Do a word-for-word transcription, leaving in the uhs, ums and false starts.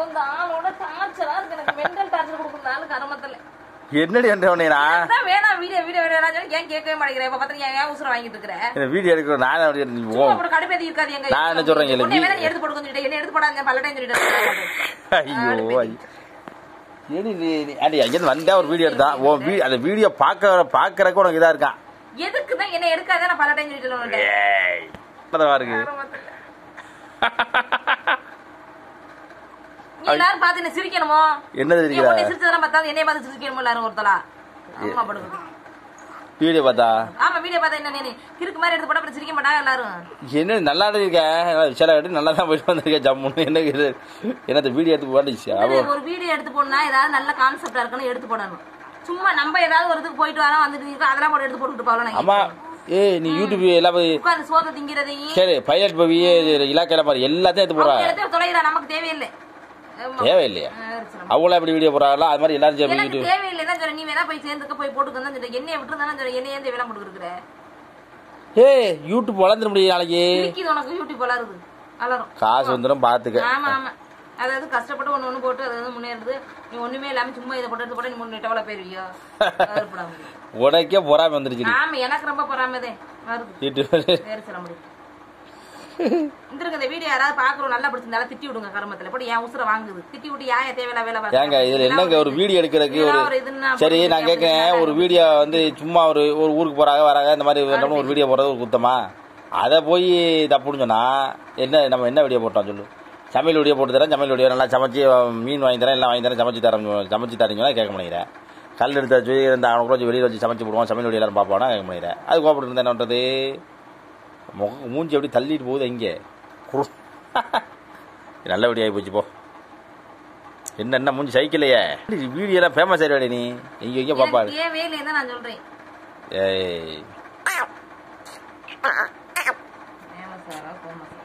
இந்த ஆளோட டார்ச்சரா இருக்கு எனக்கு மெண்டல் டார்ச்சர் கொடுக்குற ஆளு கரமத்துல என்னடி பண்றேனா நான் வேணா வீடியோ வீடியோ வேணா சொல்லி ஏன் கேட்கவே மாட்டேங்கற இப்ப பத்தியா ஏன் உசுர வாங்கிட்டு இருக்கற இந்த வீடியோ எடுக்க நான் நீ போ அப்படி கடுப்பேதி இருக்காது எங்க நான் என்ன சொல்றேன் இல்ல நீ வேணா எடுத்து போடு கொஞ்சம் என்ன எடுத்து போடாத பல டைம் சொல்லிட்டேன் ஐயோ ஏடி நீ அடி அங்க வந்தா ஒரு வீடியோ எடுத்தா ஓ அந்த வீடியோ பாக்க பாக்கறதுக்கு உனக்கு இதா இருக்கா எதுக்கு தான் என்ன எடுக்காத நான் பல டைம் சொல்லிட்டேன் உன்கிட்ட ஏய் பதவா இருக்கு நீ எல்லாரும் பாத்து என்ன சிரிக்கணுமோ என்ன சிரிக்கற நீ சிரிச்சதெல்லாம் பார்த்தா என்னைய பார்த்து சிரிக்கணுமோ எல்லாரும் ஒருத்தலா அம்மா படுங்க வீடியோ பார்த்தா ஆமா வீடியோ பார்த்தா என்ன நீ கிறுக்கு மாதிரி எடுத்து போட அப்புறம் சிரிக்க மாட்டாங்க எல்லாரும் என்ன நல்லா இருக்க சில எடுத்து நல்லா தான் போயிட்டு வந்திருக்க ஜம்முன்னு என்ன என்னது வீடியோ எடுத்து போட்டுச்சு ஒரு வீடியோ எடுத்து போடனா ஏதாவது நல்ல கான்செப்டா இருக்குன்னு எடுத்து போடணும் சும்மா நம்ம ஏதாவது ஒரு இதுக்கு போயிட்டு வரோம் வந்துட்டு அதெல்லாம் போட்டு எடுத்து போட்டுட்டு போகலாம் ஆமா ஏய் நீ யூடியூப் எல்லாம் உட்கார்ந்து சோத்த திங்கிறதையும் சரி பைலட் பவி இலாக்கையில பாரு எல்லாத்தையும் எடுத்து போறா எல்லாத்தையும் தொலைறா நமக்கு தேவையில்லை தேவையில்லையா அவங்களா எப்படி வீடியோ போறாங்களா அது மாதிரி எல்லாரும் சேர்ந்து யூடியூப் தேவையில்லை தான் சொல்ற நீ வேணா போய் சேர்ந்துக்க போய் போட்டுக்க தான் சொல்ற என்னைய விட்டுறதானே சொல்ற என்னைய ஏன் தேவையில்லாம் போட்டுக்கிற ஏய் யூடியூப் வளர்ந்துட முடியும் நாளைக்கு இது உனக்கு யூடியூப் வளருது வளரும் காசு வந்துடும் பாத்துக்க ஆமா ஆமா அதாவது கஷ்டப்பட்டு ஒண்ணு ஒண்ணு போட்டு அது முன்னேறுது நீ ஒண்ணுமே இல்லாம சும்மா இதை போட்டு போட்டு நீ முன்னே டெவலப் ஆயிருவியோ உனக்கே பொறாம வந்துருச்சு ஆமா எனக்கு ரொம்ப பொறாமதே வருது வேற சொல்ல முடியும் இந்த வீடியோ யாராவது பாக்குறோம் நல்லா பிடிச்சிருந்தாலும் திட்டி விடுங்க கர்மத்துல போட்டு என் உசுர வாங்குது திட்டி விட்டு யாய தேவையில்ல வேலை பார்க்க ஏங்க இதுல என்னங்க ஒரு வீடியோ எடுக்கிறதுக்கு ஒரு சரி நான் கேட்கறேன் ஒரு வீடியோ வந்து சும்மா ஒரு ஒரு ஊருக்கு போறாங்க வராங்க இந்த மாதிரி ஒரு வீடியோ போடுறது ஒரு குத்தமா அதை போய் தப்புன்னு சொன்னா என்ன நம்ம என்ன வீடியோ போட்டோம் சொல்லு சமையல் வீடியோ போட்டு தரேன் சமையல் வீடியோ நல்லா சமைச்சு மீன் வாங்கி தரேன் எல்லாம் வாங்கி தரேன் சமைச்சு தரேன் சமைச்சு தரீங்கன்னா கேட்க மாட்டேங்கிறேன் கல் எடுத்து வச்சு இந்த அவனுக்கு வச்சு வெளியில் வச்சு சமைச்சு போடுவோம் சமையல் வீடியோ எல்லாரும் பார்ப்போம்னா கேட்க மாட்டேங்கிறேன் அது கோபப்பட்டு இருந்தா என்ன பண்ணுறது முக மூஞ்சி எப்படி தள்ளிட்டு போகுது இங்கே நல்ல வீடியோ ஆகி போச்சு போ என்ன என்ன மூஞ்சி சைக்கிளையே வீடியோ எல்லாம் ஃபேமஸ் ஆயிடுவாடி நீ இங்க இங்க பாப்பாரு நான் சொல்றேன் ஏய்